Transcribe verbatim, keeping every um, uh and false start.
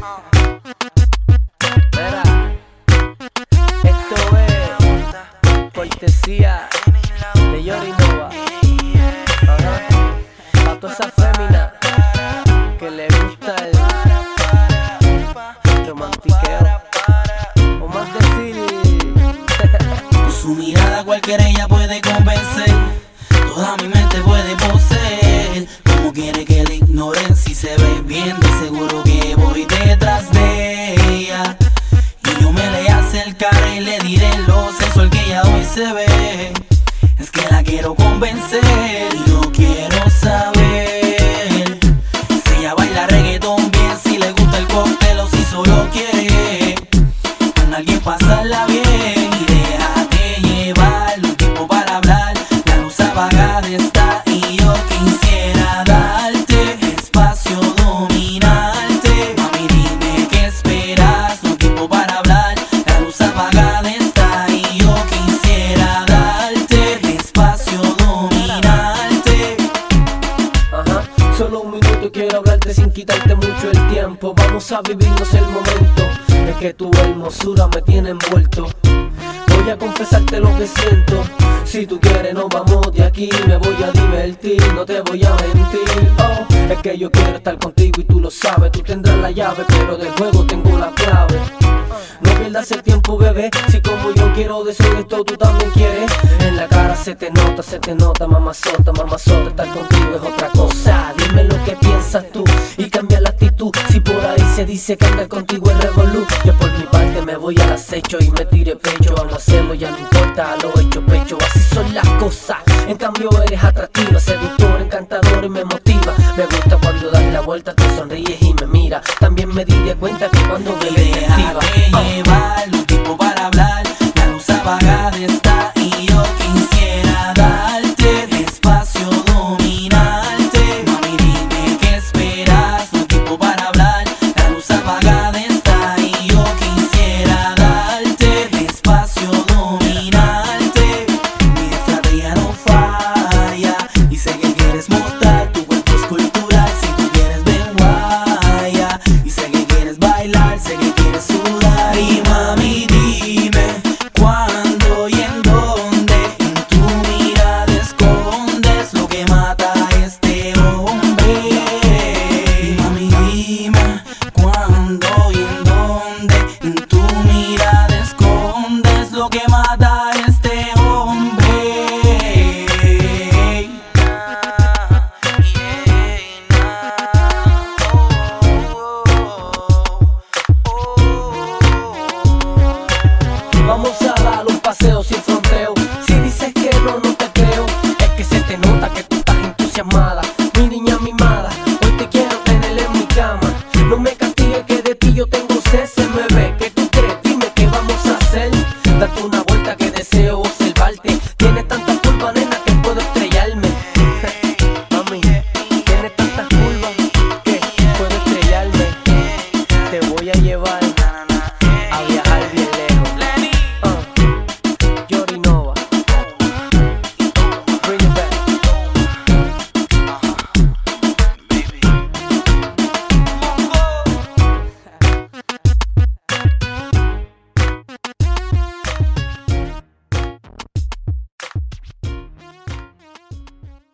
Mira, esto es cortesía de Yorinova. Ajá. Pa' toda esa fémina que le gusta el romantiqueo, o más decir con su mirada cualquiera ella puede convencer, toda mi mente puede poseer. Como quiere que la ignoren si se ve bien, de seguro que voy detrás de ella. Y yo me le acercaré y le diré lo sensual que ella hoy se ve. Es que la quiero convencer y yo quiero saber si ella baila reggaetón bien, si le gusta el cóctel o si solo quiere con alguien pasarla bien. Y déjate llevar, un tiempo para hablar, la luz apagada está y yo quisiera darte espacio, dominarte. Mami, dime qué esperas, un tiempo para hablar, la luz apagada está y yo quisiera darte espacio, dominarte. ajá. Solo un minuto quiero hablarte sin quitarte mucho el tiempo. Vamos a vivirnos el momento, es que tu hermosura me tiene envuelto. Voy a confesarte lo que siento. Si tú quieres nos vamos de aquí, me voy a divertir, no te voy a mentir. Oh, es que yo quiero estar contigo y tú lo sabes. Tú tendrás la llave, pero del juego tengo la clave. No pierdas el tiempo, bebé, si como yo quiero de eso de esto tú también quieres. En la cara se te nota, se te nota, mamazota, mamazota. Estar contigo es otra cosa. Dime lo que piensas tú y cambia la actitud. Si por ahí se dice que andar contigo es revolú, yo por mi parte me voy al acecho y me tire pecho. Lo hacemos, ya no importa, lo hecho pecho. Así son las cosas. En cambio eres atractiva, seductora, encantadora y me motiva. Me gusta cuando das la vuelta, te sonríes y me mira. También me di de cuenta que cuando bebes te activa.